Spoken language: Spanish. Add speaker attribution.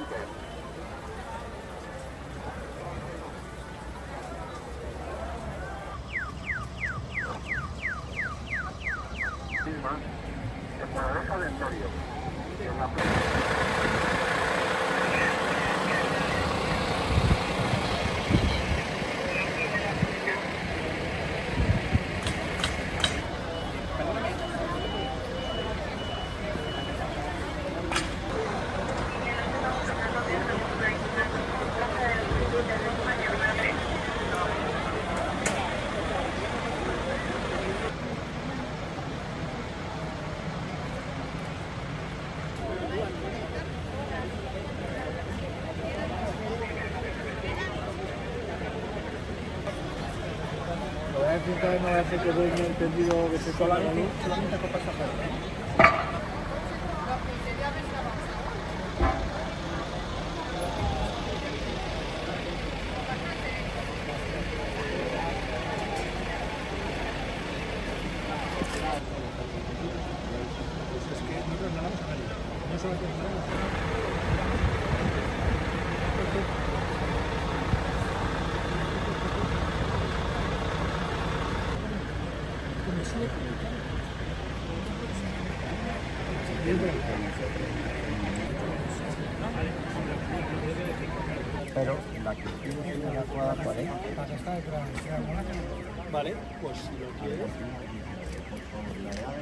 Speaker 1: intentar no hacer que doy entendido que se solamente con pasajeros, ¿no? Es que no trasladamos a nadie, no solo trasladamos a nadie.
Speaker 2: Pero la que tiene la cuadra 40.
Speaker 1: Vale, pues si lo quieres.